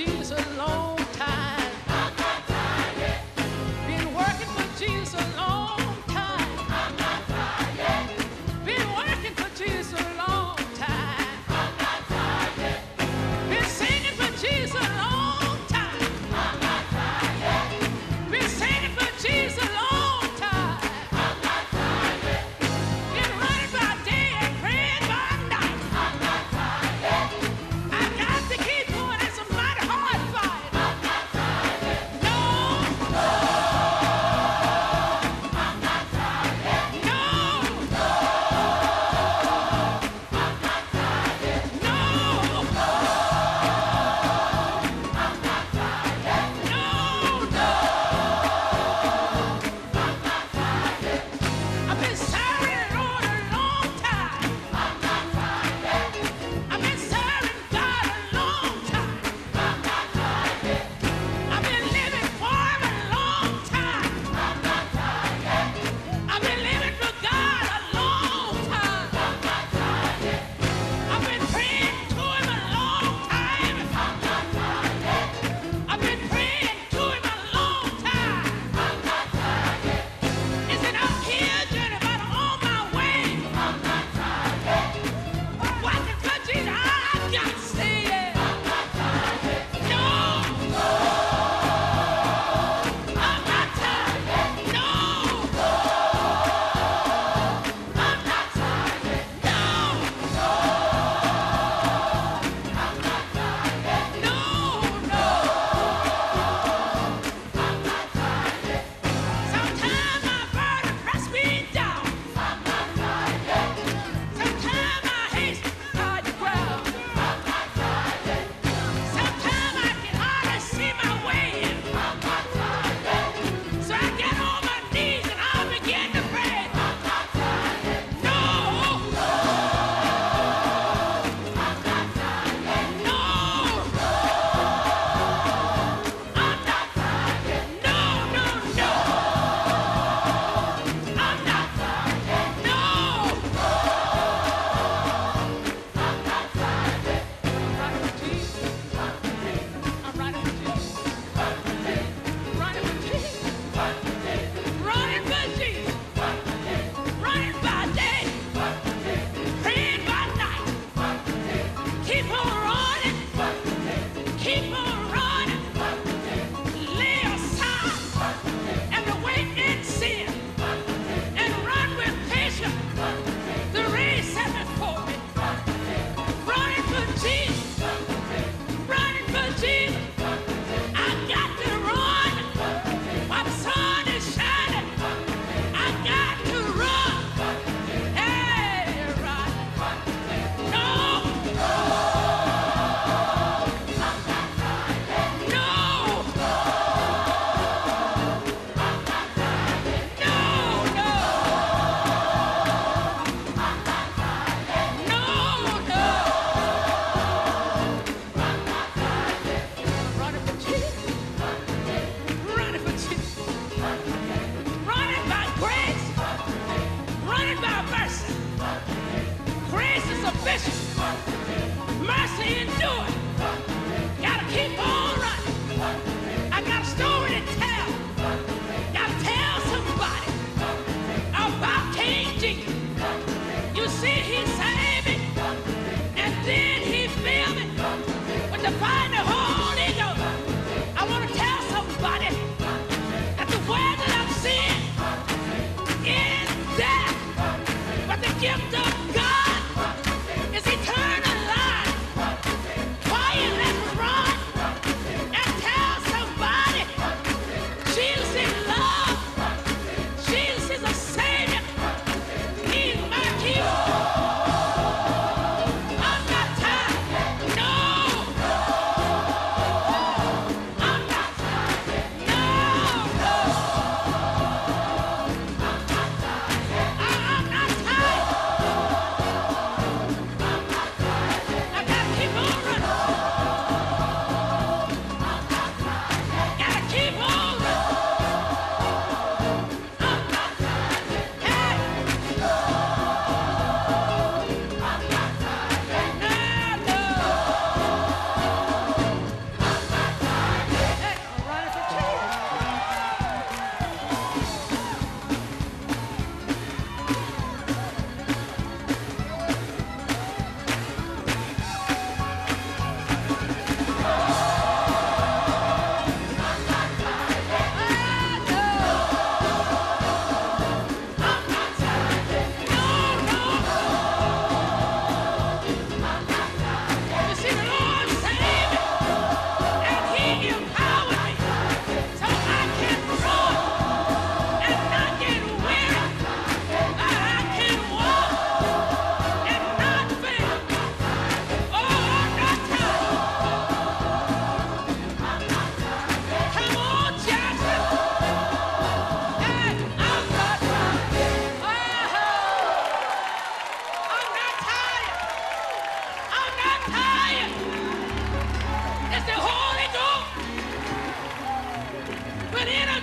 Jesus a long time. I'm not tired yet. Been working for Jesus a long time. I'm not tired yet. Been working for Jesus a long time. I'm not tired yet. Been singing for Jesus a long time. I'm not tired yet. Been singing for Jesus a long time. I'm not tired yet. Been running by day and praying by night. I'm not tired yet. I got to keep going. It's a mighty hard fight. I'm not tired yet. No. No. I'm not tired yet. No. No. I'm not tired yet. No. No. I'm not tired yet. No. No. I'm not tired yet. I've been serving the Lord a long time. I'm not tired yet. I've been serving God a long time. I'm not tired yet. I've been living for Him a long time. I'm not tired yet. I've been living for God a long time. I'm not tired yet. I've been praying to Him a long time. I'm not tired yet. I've been praying to Him a long time. I'm not tired yet. Is it uphill journey, but I'm on my way? I'm not tired yet. Walking for Jesus, I got to stay there. I'm not tired yet. No. No. I'm not tired yet. No. No. I'm not tired yet. No. No. I'm not tired yet. No. No. I'm not tired yet. Sometimes my burden press me down. I'm not tired yet. Sometimes I haste toward the ground. I'm not tired yet. Sometimes I can hardly see my way. I'm not tired yet. So I get on my knees and I begin to pray. I'm not tired yet. No. No. I'm not tired yet. No. No. I'm not tired yet. No. No. No. I'm not tired yet. No. I'm not tired yet. I'm running for Jesus. I'm running for Jesus. Running for Jesus. Running for Jesus. Running by day. Praying by night. Keep on running. Keep on running. Lay aside every weight and sin. And run with patience the race set before me. Running for Jesus. Running for Jesus. I got to run while the sun is shining. I got to run. Hey, run. No. No. I'm not tired yet. No. No. I'm not tired yet. No. No. I'm not tired yet. No. No. I'm not tired yet. Running for Jesus. Running for Jesus. Running by grace. Running by mercy. Grace is sufficient. Mercy endures. Gotta keep on running. I got a story to tell. Gotta tell somebody about King Jesus. You see, He saved me, and then He filled me with the fire of the Holy Ghost. I want to tell somebody that the word that I'm seeing is death, but the gift of God is eternal life. Why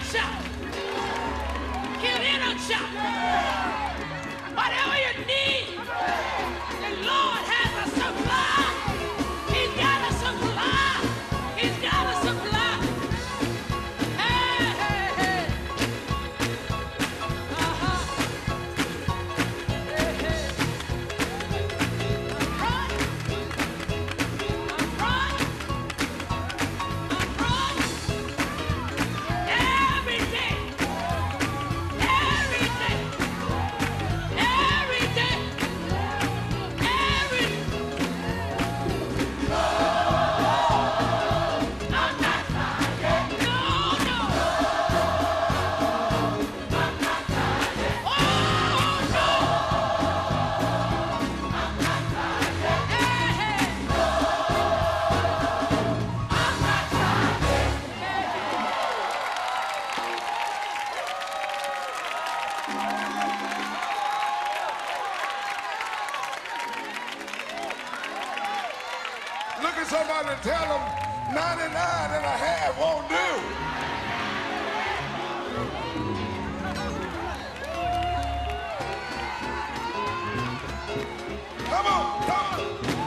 shout. Give in a shout. Whatever you need, the Lord has a supply. He's got a supply. He's got a supply. Hey, hey, hey. Uh-huh. Hey, hey. I'm running. I'm running. I'm running. Every day. Every day. Every day. Every I'm not tired yet. No, no. I'm not tired yet. Oh, no. I'm not tired yet. Hey, hey. I'm not tired yet. Look at somebody and tell them 99 and a half won't do. Come on, come on.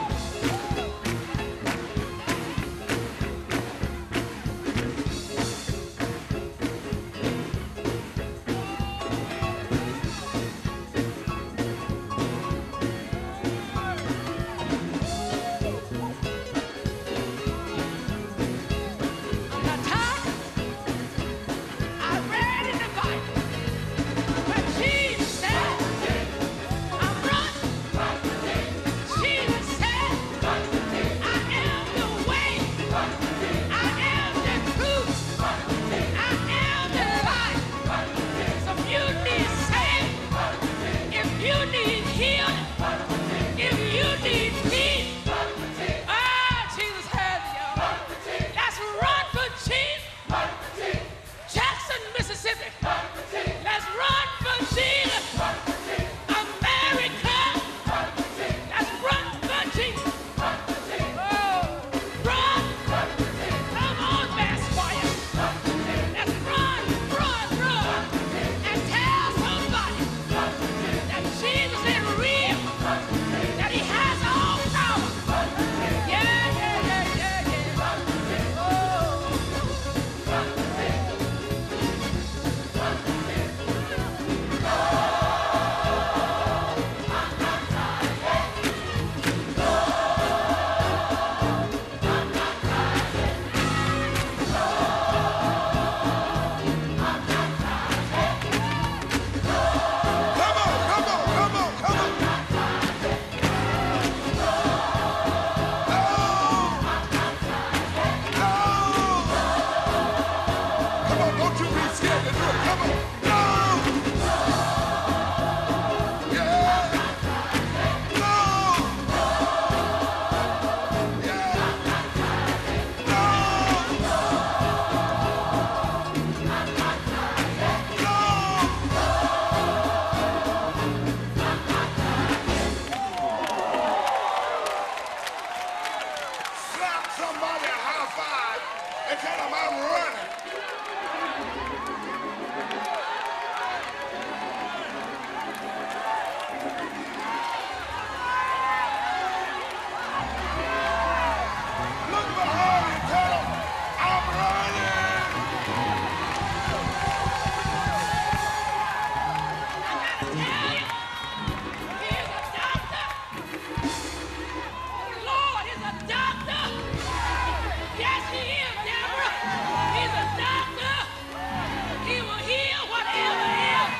I'm not tired. I read in the Bible where Jesus said, I'm running. Jesus said, I am the way. I am the truth. I am the life. So if you need saved, if you need healing, if you need peace, Jesus has you. Let's run for Jesus. Jackson, Mississippi. Let's run for Jesus. America. Let's run for Jesus. Oh, run. Come on, mass fire. Let's run, run, run. And tell somebody that Jesus is real. That he has all power. Yeah, yeah, yeah, yeah, yeah. Oh. Come on, come on, come on, come on. No. No. Come on, don't you be scared to do it. Come on. No. Yeah. No. Yeah. No. Slap somebody a high five and tell them I'm running. Look behind you, tell them I'm running. Tell you, he's a doctor. The Lord is a doctor. Yes, he is, Deborah. He's a doctor. He will heal whatever ails.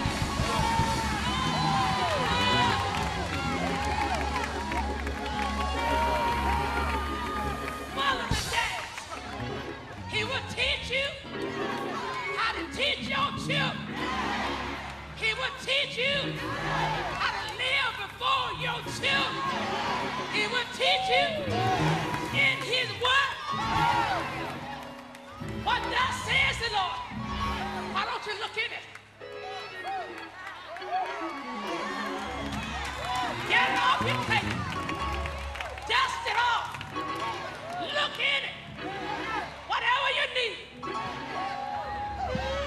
Mother and dad, he will teach you how to teach your children. He will teach you how to live before your children. He will teach you in his word. What thus says the Lord. Why don't you look in it? Get it off your plate. Dust it off. Look in it. Whatever you need.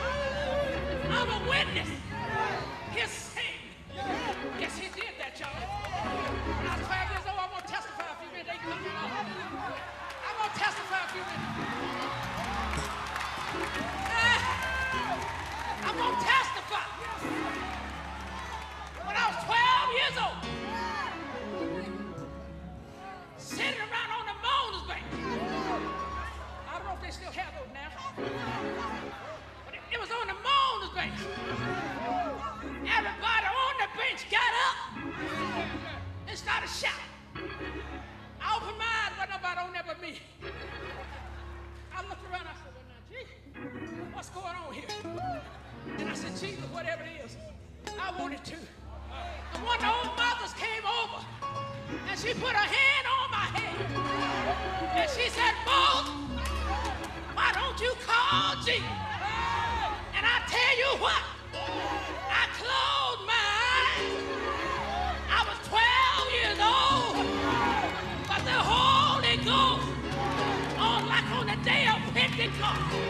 shout. I opened my eyes, but nobody on there but me. I looked around, I said, well, now, gee, what's going on here? And I said, Jesus, whatever it is, I wanted to. And one of the old mothers came over, and she put her hand on my head. And she said, Bolt, why don't you call Jesus? And I tell you what, I closed my eyes. I was 12 years old, but the Holy Ghost, like on the day of Pentecost,